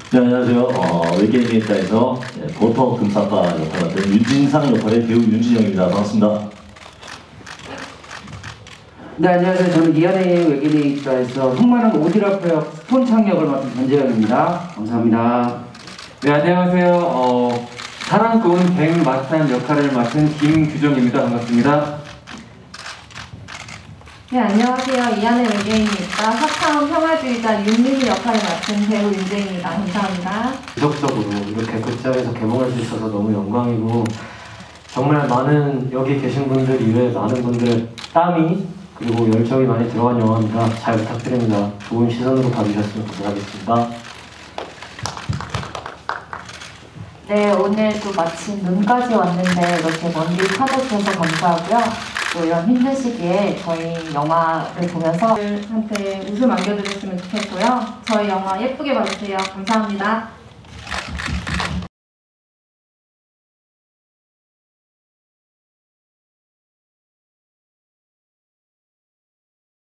네, 안녕하세요. 외계인일가에서 보터 금사빠 역할을 맡은 윤진상 역할의 배우 윤진영입니다. 반갑습니다. 네, 안녕하세요. 저는 이연의 외계인일가에서 속마는 오디라프 역 스톤창 역을 맡은 전재현입니다. 감사합니다. 네, 안녕하세요. 사랑꾼 갱 마스탄 역할을 맡은 김규정입니다. 반갑습니다. 네, 안녕하세요. 이안의 외계인입니다. 사차원 평화주의자 윤민희 역할을 맡은 배우 윤재입니다. 감사합니다. 지속적으로 이렇게 극장에서 개봉할 수 있어서 너무 영광이고, 정말 많은 여기 계신 분들 이외에 많은 분들 땀이 그리고 열정이 많이 들어간 영화입니다. 잘 부탁드립니다. 좋은 시선으로 봐주셨으면 감사하겠습니다. 네, 오늘 또 마침 눈까지 왔는데 이렇게 먼길 찾아주셔서 감사하고요. 또 이런 힘든 시기에 저희 영화를 보면서 한테 웃음 안겨드렸으면 좋겠고요. 저희 영화 예쁘게 봐주세요. 감사합니다.